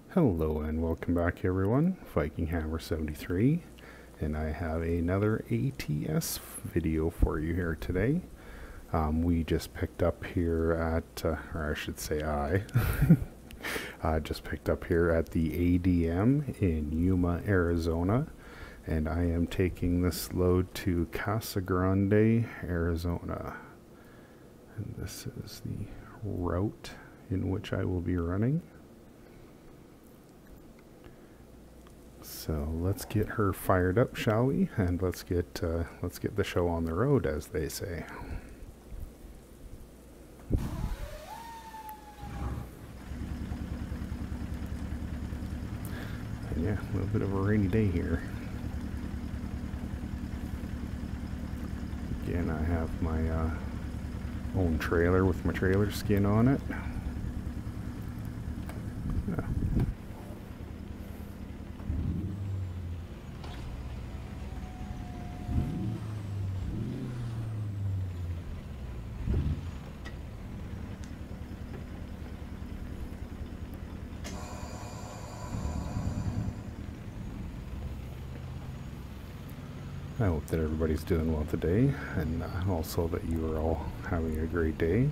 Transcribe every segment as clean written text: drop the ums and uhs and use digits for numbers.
Hello and welcome back everyone, Viking Hammer 73, and I have another ATS video for you here today. We just picked up here at, or I should say I, just picked up here at the ADM in Yuma, Arizona, and I am taking this load to Casa Grande, Arizona. And this is the route in which I will be running. So let's get her fired up, shall we? And let's get the show on the road, as they say. And yeah, a little bit of a rainy day here. Again, I have my own trailer with my trailer skin on it. Yeah. I hope that everybody's doing well today, and also that you are all having a great day.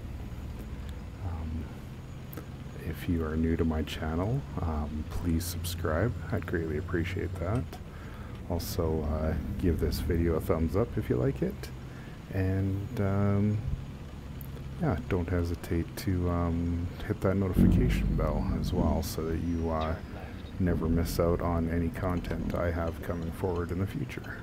If you are new to my channel, please subscribe. I'd greatly appreciate that. Also, give this video a thumbs up if you like it, and yeah, don't hesitate to hit that notification bell as well, so that you never miss out on any content I have coming forward in the future.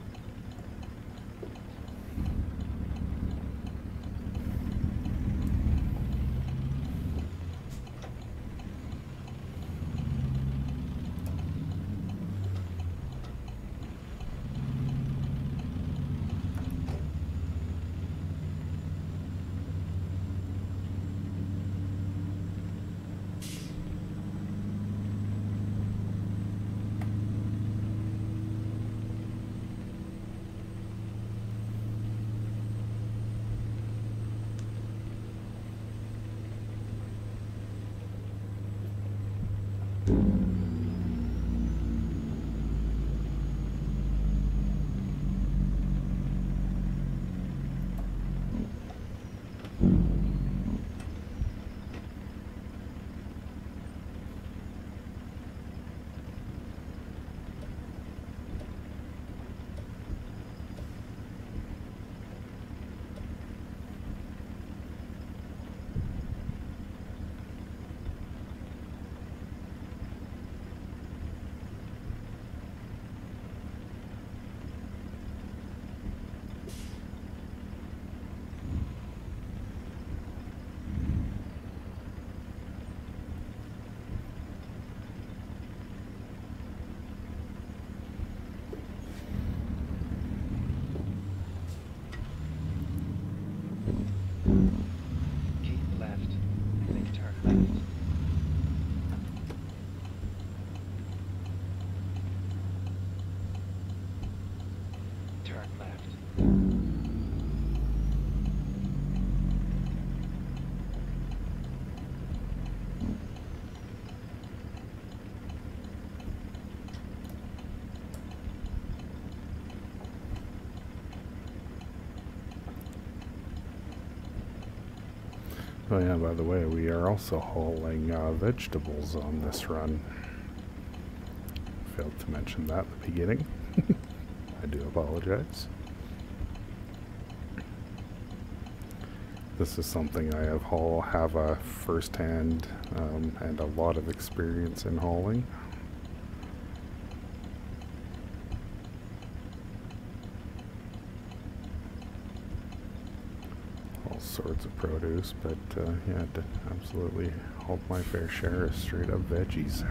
Oh yeah, by the way, we are also hauling vegetables on this run. Failed to mention that at the beginning. I do apologize. This is something I have a first-hand and a lot of experience in hauling. Sorts of produce, but yeah, absolutely hauled my fair share of straight up veggies.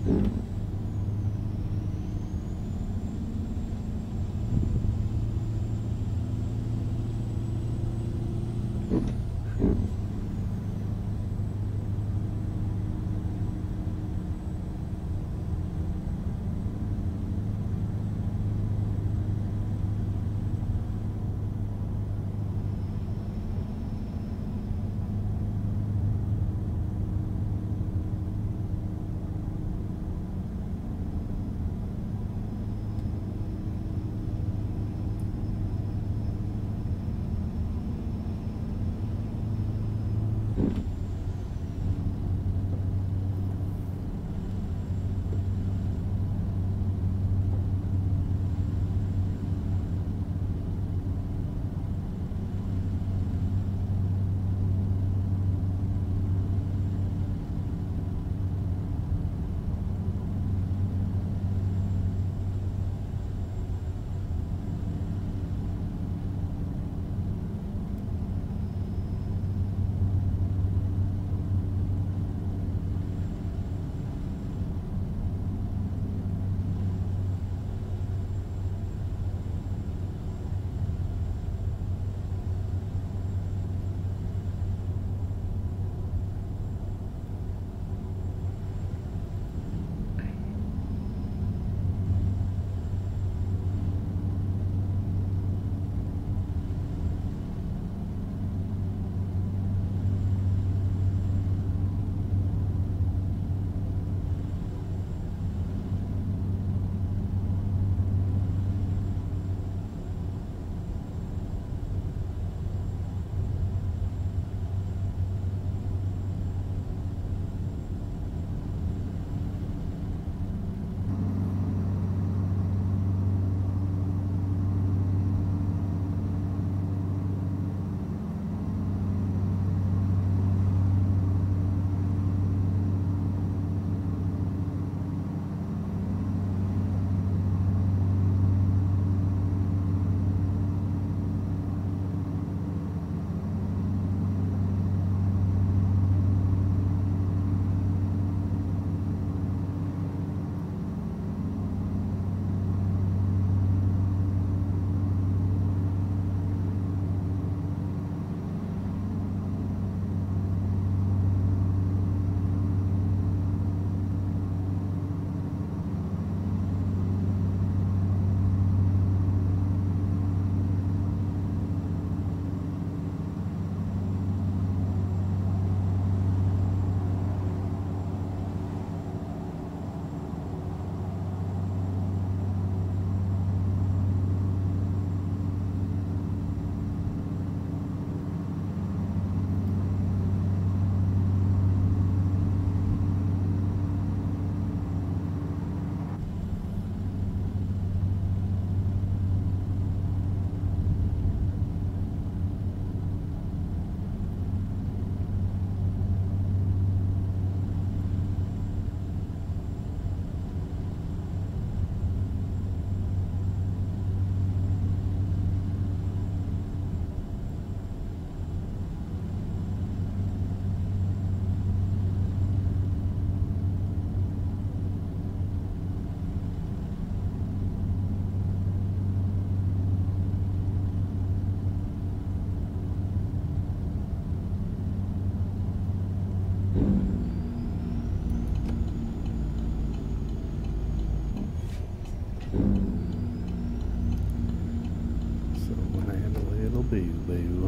boo-boo.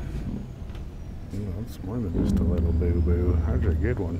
That's more than just a little boo-boo. That's a good one.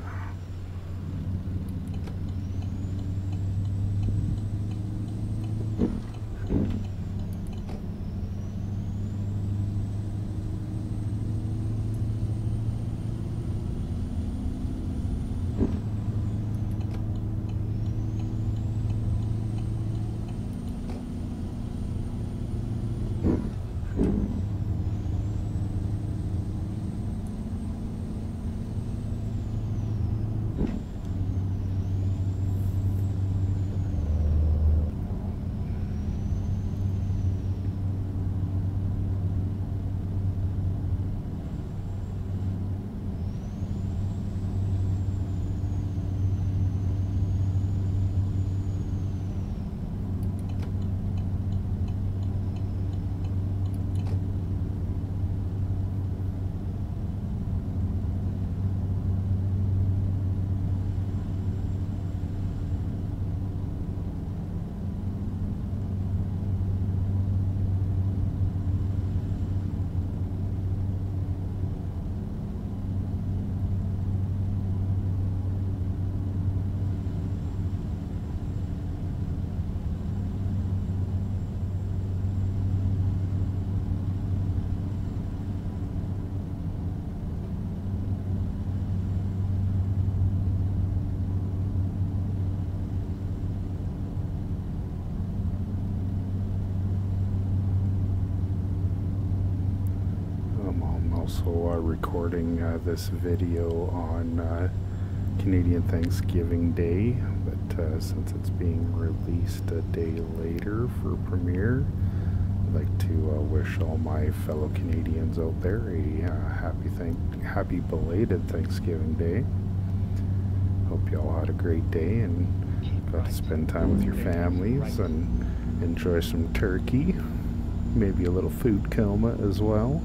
also recording this video on Canadian Thanksgiving Day, but since it's being released a day later for premiere, I'd like to wish all my fellow Canadians out there a happy belated Thanksgiving Day. Hope you all had a great day and got to spend time with your families and enjoy some turkey, maybe a little food coma as well.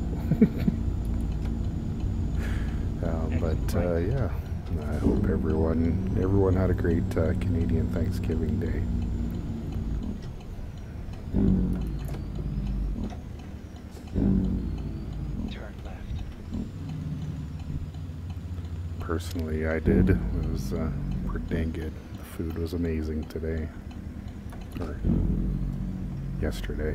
Yeah, I hope everyone had a great Canadian Thanksgiving Day. Turn left. Personally, I did. It was pretty dang good. The food was amazing today. Or yesterday.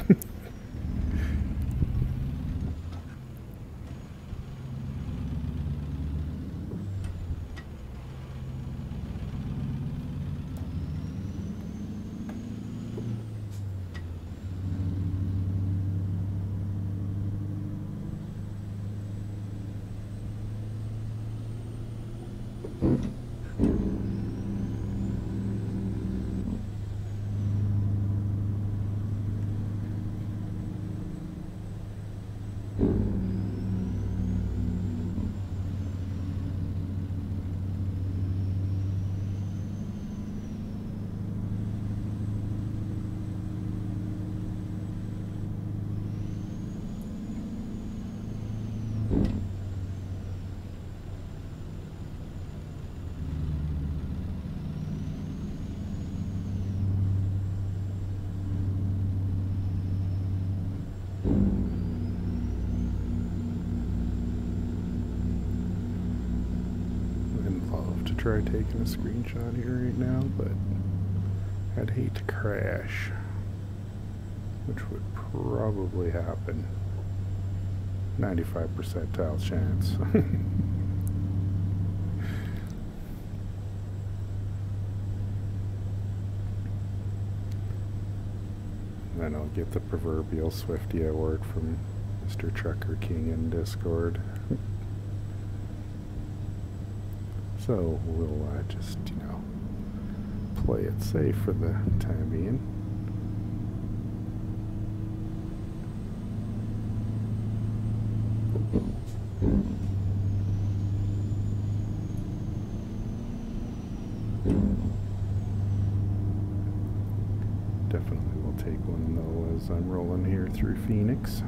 Try taking a screenshot here right now, but I'd hate to crash, which would probably happen. 95 percentile chance. Then I'll get the proverbial Swifty award from Mr. Trucker King in Discord. So we'll just, play it safe for the time being. Definitely will take one though as I'm rolling here through Phoenix.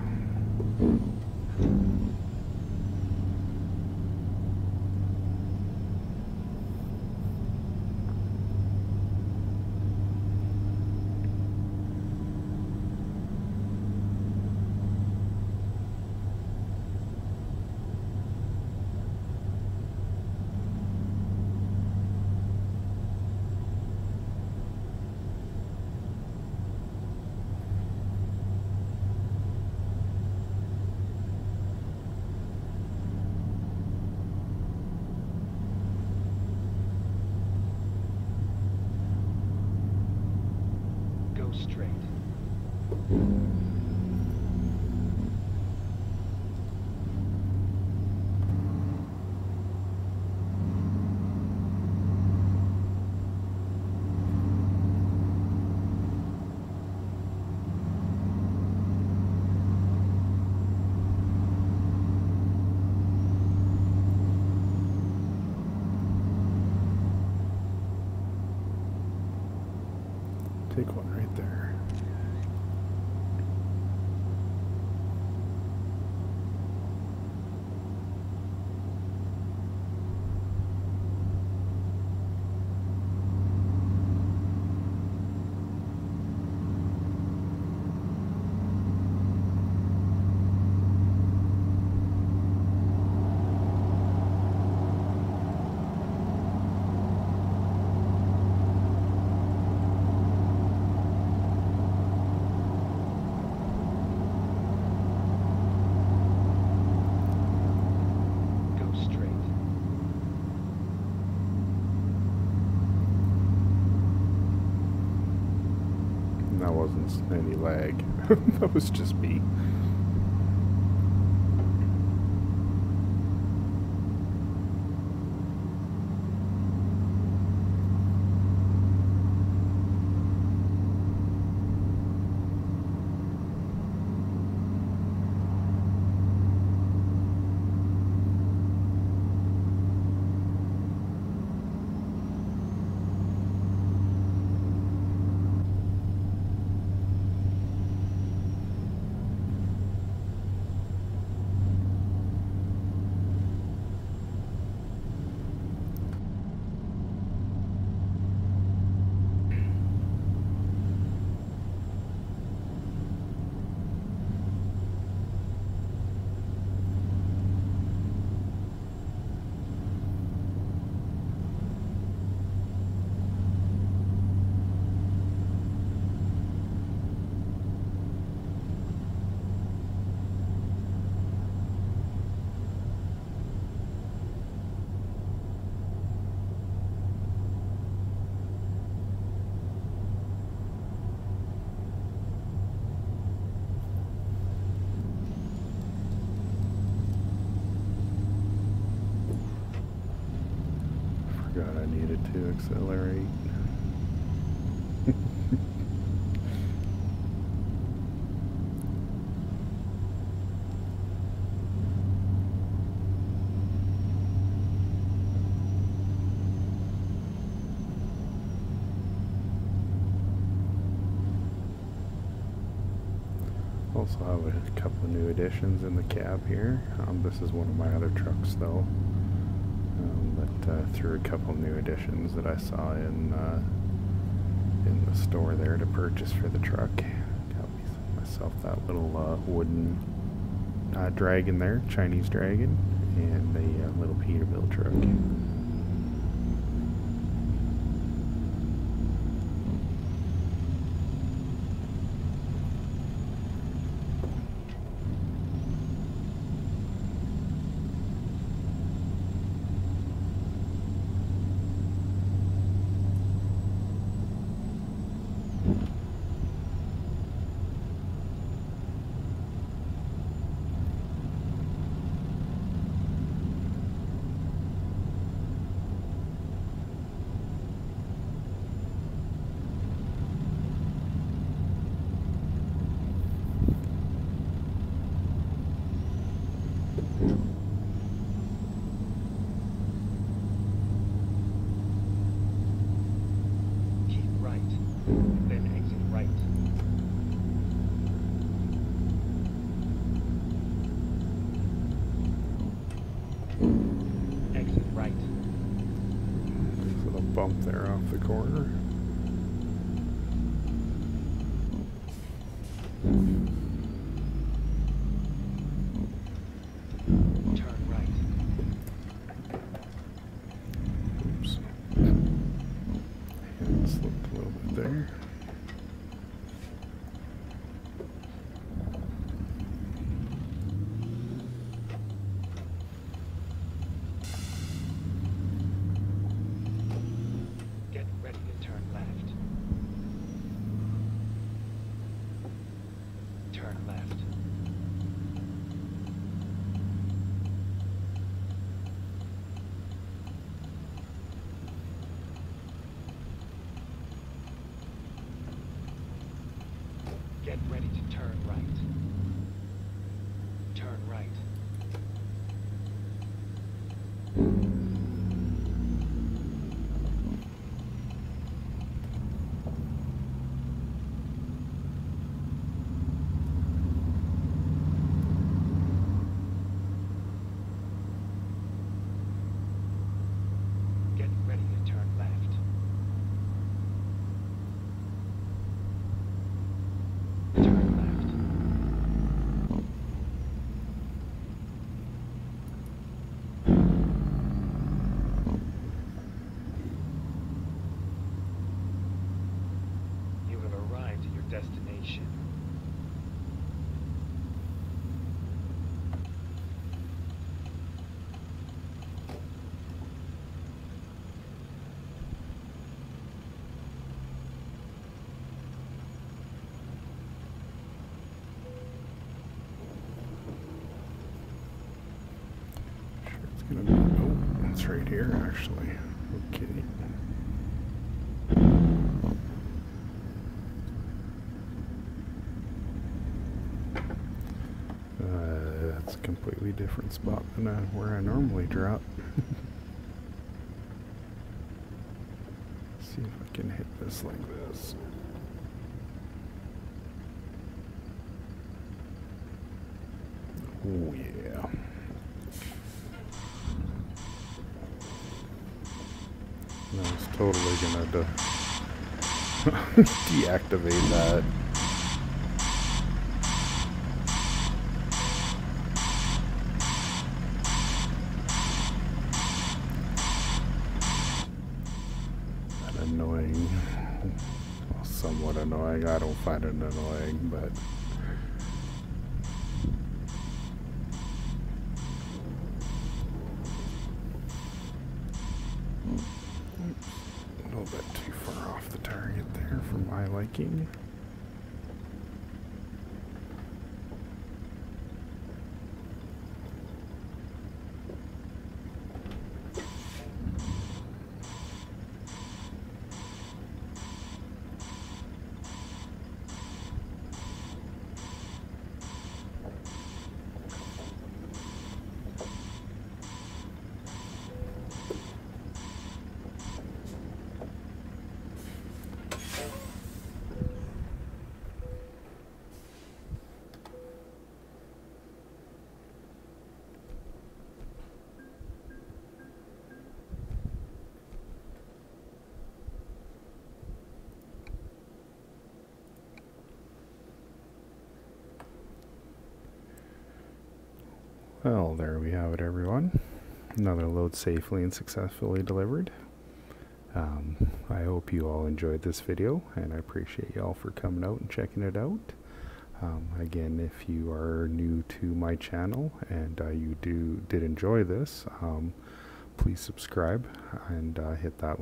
Straight. Take one right there. wasn't any lag. That was just me. Forgot I needed to accelerate. Also have a couple of new additions in the cab here. This is one of my other trucks though. But through a couple new additions that I saw in the store there to purchase for the truck. Got myself that little wooden dragon there, Chinese dragon, and a little Peterbilt truck. Bump there off the corner. Turn right. Oops. And slipped a little bit there. Get ready to turn right. Turn right. Get ready to turn left. Turn left. You have arrived at your destination. Gonna be, oh, it's right here actually. Okay. That's a completely different spot than where I normally drop. See if I can hit this like this. Oh yeah. I was totally gonna deactivate that. That annoying. Well, somewhat annoying. I don't find it annoying, but a little bit too far off the target there for my liking. Well, there we have it, everyone. Another load safely and successfully delivered. I hope you all enjoyed this video, and I appreciate you all for coming out and checking it out. Again, if you are new to my channel and you did enjoy this, please subscribe and hit that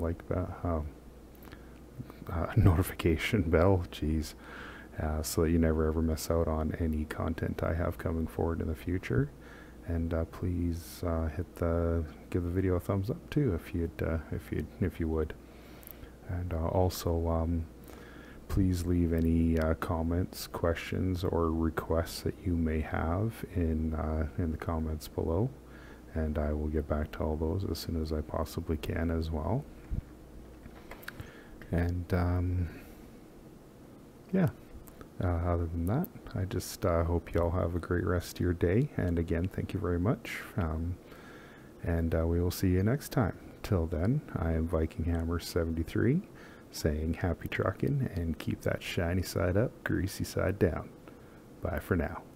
notification bell, so that you never ever miss out on any content I have coming forward in the future. And please give the video a thumbs up too, if you would. And also, please leave any comments, questions, or requests that you may have in the comments below, and I will get back to all those as soon as I possibly can as well. And yeah. Other than that, I just hope you all have a great rest of your day. And again, thank you very much. And we will see you next time. Till then, I am VikingHammer73 saying happy trucking and keep that shiny side up, greasy side down. Bye for now.